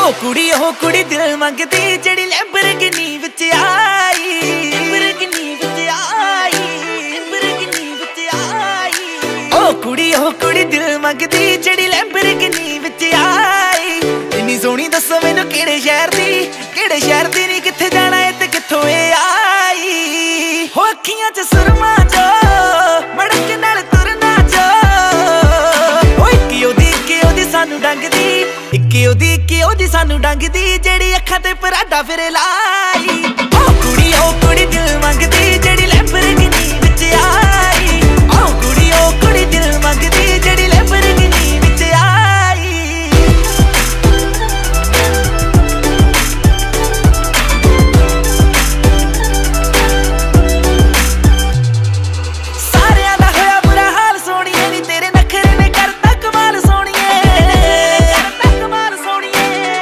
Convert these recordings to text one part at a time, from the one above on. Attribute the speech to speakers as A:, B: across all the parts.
A: कुड़ी दिल मंगदी जेड़ी लैम्बोर्गिनी विच आई, लैम्बोर्गिनी विच आई, लैम्बोर्गिनी विच आई। ओ कुड़ी दिल मंगदी जेड़ी लैम्बोर्गिनी विच आई। इन्नी सोहनी दसो मैनू केड़े शहर दी नी कित्थे जाना है ते कित्थों ए आई। हो अखियां च सुरमा जो मड़क नाल तुरना जो, ओ इक्की ओदी सानू डंगदी, इक्की ओदी सानू डंगदी जेड़ी अखां ते पराडा फिर लाई। ओ कुड़ी दिल मंगदी जेड़ी लैम्बोर्गिनी विच आई। ओ कुड़ी दिल मंगदी जेड़ी लैम्बोर्गिनी विच आई। सारियां दा होया बुरा हाल सोहणिए नी तेरे नखरे ने करता कमाल सोहणिए, करता कमाल सोहणिए।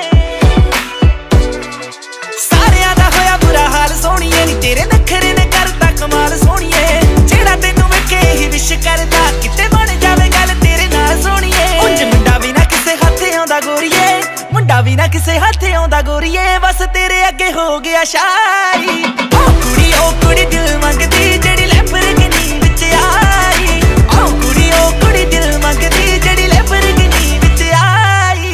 A: सारियां दा होया बुरा हाल सोहणिए नी तेरे नखरे ने करता कमाल सोहणिए। जेड़ा तैनू वेखे ही विश करदा किते बन जावे गल तेरे नाल सोहणिए। उंज मुंडा भी ना किसे हाथे आउंदा गोरीए, मुंडा भी ना किसे हाथे आउंदा गोरीए, बस तेरे अगे हो गया शाई। ओ कुड़ी दिल मंगदी जेड़ी लैम्बोर्गिनी विच आई। ओ कुड़ी दिल मंगदी जेड़ी लैम्बोर्गिनी विच आई।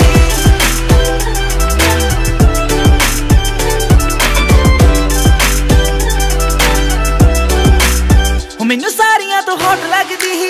A: मैनू सारियां तो हॉट लगदी ही,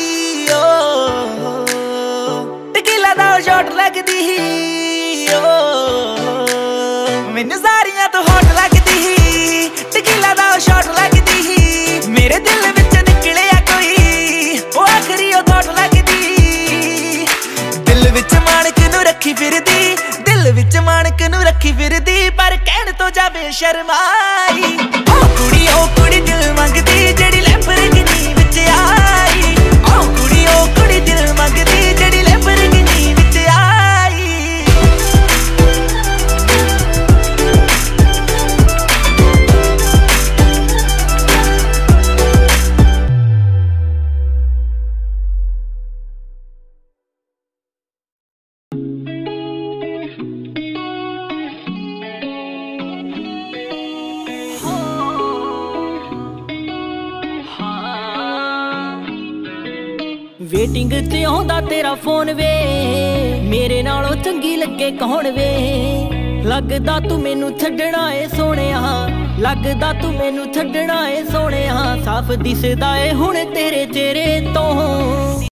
A: ओ टकीला दा शॉट लगदी ही। ओ मैनू सारियां तो हॉट लगदी ही, टकीला दा शॉट लगदी ही। मेरे दिल विच निकलिया कोई ओ आखरी ओ थॉट लगदी। दिल विच माणक नू रखी फिरदी, दिल विच माणक नू रखी फिरदी, पर कहण तो जावे शर्माई। ओ कुड़ी दिल मंगदी जेड़ी लैम्बोर्गिनी विच आई। ओ कुड़ी दिल मंगदी जेड़ी लैम्बोर्गिनी विच आई।
B: वेटिंग ते आउंदा तेरा फोन वे, मेरे नालों चंगी लगे कौन वे। लगदा तू मैनू छड्डना ए सोहणिया, लगदा तू मैनू छड्डना ए सोहणिया। साफ दिसदा ए हुण तेरे चेहरे तो